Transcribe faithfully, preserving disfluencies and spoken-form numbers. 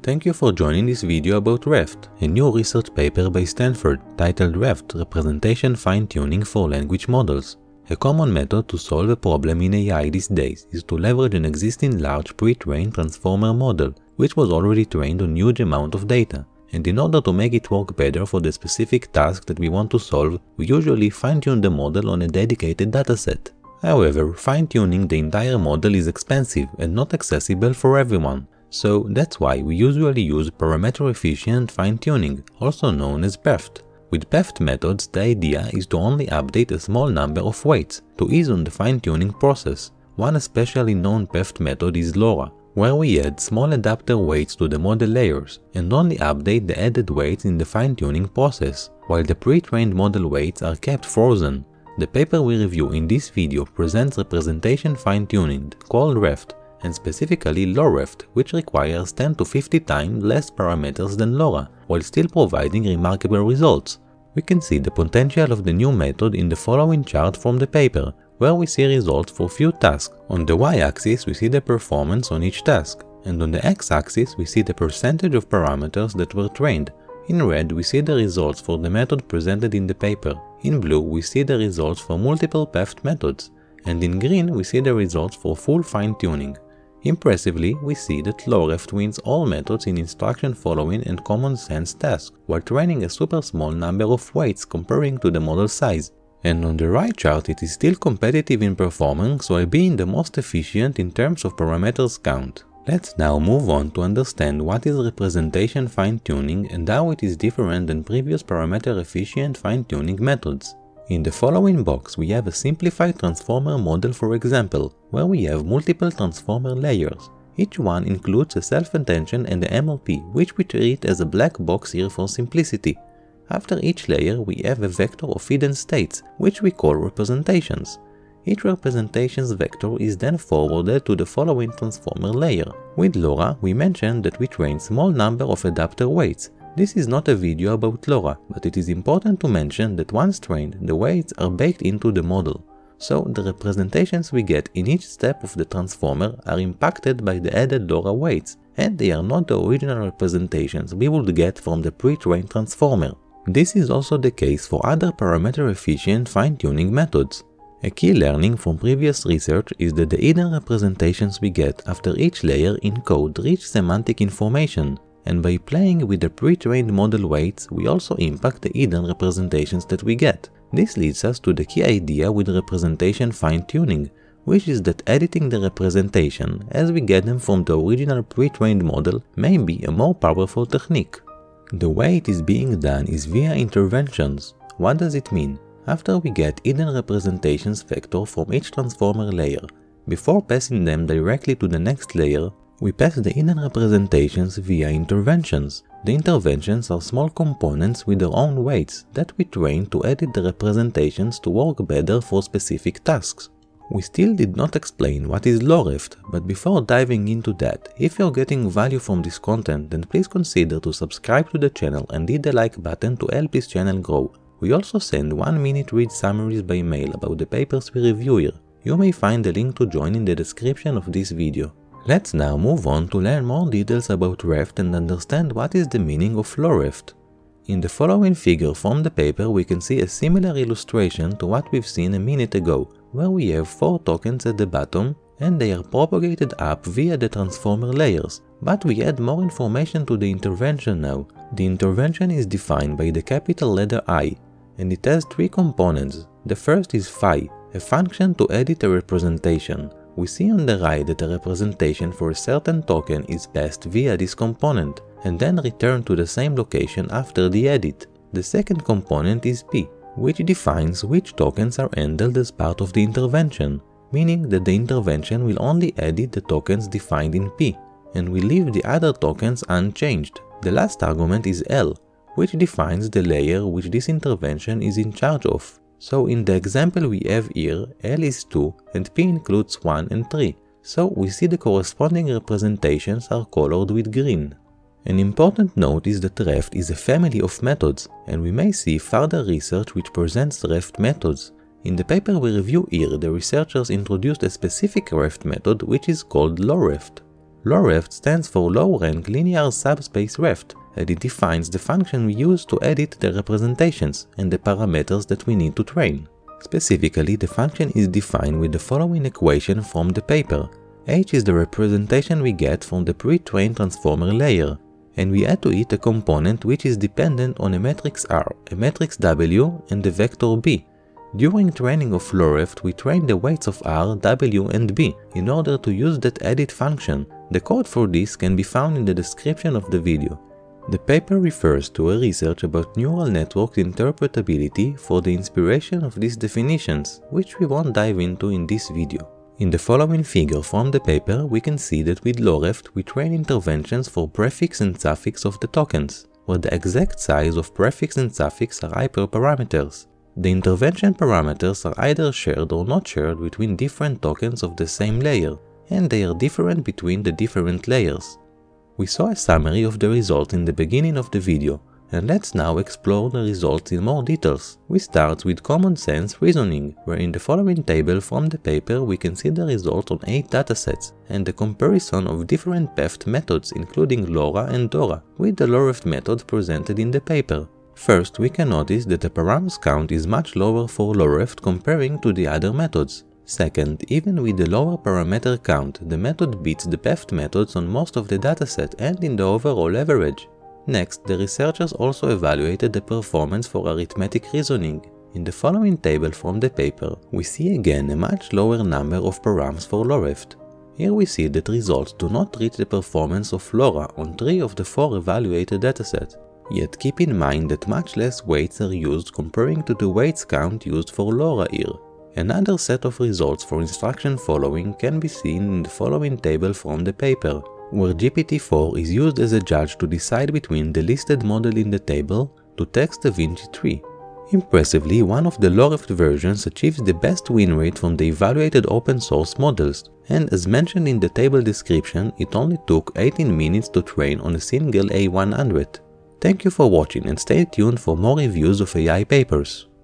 Thank you for joining this video about ReFT, a new research paper by Stanford titled ReFT Representation Fine-Tuning for Language Models. A common method to solve a problem in A I these days is to leverage an existing large pre-trained transformer model, which was already trained on huge amount of data. And in order to make it work better for the specific task that we want to solve, we usually fine-tune the model on a dedicated dataset. However, fine-tuning the entire model is expensive and not accessible for everyone. So that's why we usually use parameter-efficient fine-tuning, also known as P E F T. With P E F T methods, the idea is to only update a small number of weights to ease on the fine-tuning process. One especially known P E F T method is LoRa, where we add small adapter weights to the model layers and only update the added weights in the fine-tuning process, while the pre-trained model weights are kept frozen. The paper we review in this video presents representation fine-tuning called ReFT, and specifically LoReFT, which requires ten to fifty times less parameters than LoRa, while still providing remarkable results. We can see the potential of the new method in the following chart from the paper, where we see results for few tasks. On the y-axis we see the performance on each task, and on the x-axis we see the percentage of parameters that were trained. In red we see the results for the method presented in the paper, in blue we see the results for multiple P E F T methods, and in green we see the results for full fine-tuning. Impressively, we see that LoReFT wins all methods in instruction following and common sense tasks, while training a super small number of weights comparing to the model size. And on the right chart it is still competitive in performance while being the most efficient in terms of parameters count. Let's now move on to understand what is representation fine-tuning and how it is different than previous parameter-efficient fine-tuning methods. In the following box we have a simplified transformer model, for example, where we have multiple transformer layers. Each one includes a self-attention and a M L P, which we treat as a black box here for simplicity. After each layer we have a vector of hidden states, which we call representations. Each representation's vector is then forwarded to the following transformer layer. With LoRa, we mentioned that we train small number of adapter weights. This is not a video about LoRa, but it is important to mention that once trained, the weights are baked into the model. So the representations we get in each step of the transformer are impacted by the added LoRa weights, and they are not the original representations we would get from the pre-trained transformer. This is also the case for other parameter-efficient fine-tuning methods. A key learning from previous research is that the hidden representations we get after each layer encode rich semantic information, and by playing with the pre-trained model weights we also impact the hidden representations that we get. This leads us to the key idea with representation fine-tuning, which is that editing the representation as we get them from the original pre-trained model may be a more powerful technique. The way it is being done is via interventions. What does it mean? After we get hidden representations vector from each transformer layer, before passing them directly to the next layer, we pass the hidden representations via interventions. The interventions are small components with their own weights that we train to edit the representations to work better for specific tasks. We still did not explain what is LoReFT, but before diving into that, if you're getting value from this content, then please consider to subscribe to the channel and hit the like button to help this channel grow. We also send one minute read summaries by mail about the papers we review here. You may find the link to join in the description of this video. Let's now move on to learn more details about ReFT and understand what is the meaning of LoReFT. In the following figure from the paper we can see a similar illustration to what we've seen a minute ago, where we have four tokens at the bottom and they are propagated up via the transformer layers. But we add more information to the intervention now. The intervention is defined by the capital letter I, and it has three components. The first is phi, a function to edit a representation. We see on the right that a representation for a certain token is passed via this component, and then returned to the same location after the edit. The second component is p, which defines which tokens are handled as part of the intervention, meaning that the intervention will only edit the tokens defined in p, and will leave the other tokens unchanged. The last argument is L, which defines the layer which this intervention is in charge of. So in the example we have here, L is two and P includes one and three, so we see the corresponding representations are colored with green. An important note is that ReFT is a family of methods, and we may see further research which presents ReFT methods. In the paper we review here, the researchers introduced a specific ReFT method which is called LoReFT. LoReFT stands for Low-rank Linear Subspace ReFT, and it defines the function we use to edit the representations and the parameters that we need to train. Specifically, the function is defined with the following equation from the paper. H is the representation we get from the pre-trained transformer layer, and we add to it a component which is dependent on a matrix R, a matrix W, and a vector B. During training of LoReFT, we train the weights of R, W, and B in order to use that edit function. The code for this can be found in the description of the video. The paper refers to a research about neural network interpretability for the inspiration of these definitions, which we won't dive into in this video. In the following figure from the paper, we can see that with LoReFT we train interventions for prefix and suffix of the tokens, where the exact size of prefix and suffix are hyperparameters. The intervention parameters are either shared or not shared between different tokens of the same layer, and they are different between the different layers. We saw a summary of the results in the beginning of the video, and let's now explore the results in more details. We start with common sense reasoning, where in the following table from the paper we can see the results on eight datasets, and the comparison of different P E F T methods including LoRa and LoRa, with the LoReFT method presented in the paper. First, we can notice that the params count is much lower for LoReFT comparing to the other methods. Second, even with the lower parameter count, the method beats the P E F T methods on most of the dataset and in the overall average. Next, the researchers also evaluated the performance for arithmetic reasoning. In the following table from the paper, we see again a much lower number of params for LoReFT. Here we see that results do not reach the performance of LoRa on three of the four evaluated datasets. Yet keep in mind that much less weights are used comparing to the weights count used for LoRa here. Another set of results for instruction following can be seen in the following table from the paper, where G P T four is used as a judge to decide between the listed model in the table to text DaVinci three. Impressively, one of the LoReFT versions achieves the best win rate from the evaluated open source models, and as mentioned in the table description, it only took eighteen minutes to train on a single A one hundred. Thank you for watching and stay tuned for more reviews of A I papers.